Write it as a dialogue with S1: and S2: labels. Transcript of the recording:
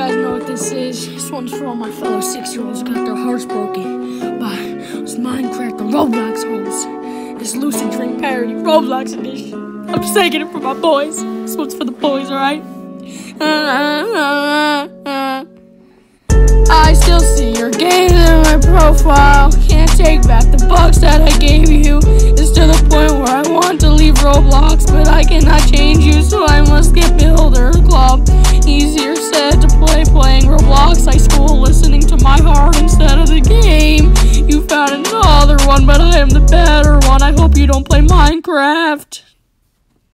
S1: guys know what this is. This one's for all my fellow 6-year-olds who got their hearts broken by this Minecraft, the Roblox holes. This Lucid Dream parody, Roblox edition. I'm just taking it for my boys. This one's for the boys, alright? I still see your games in my profile. Can't take back the bucks that I gave you. It's to the point where I want to leave Roblox, but I cannot change you, so I must get Builder Club. Easier said to playing Roblox high school, listening to my heart instead of the game. You found another one, but I am the better one. I hope you don't play Minecraft.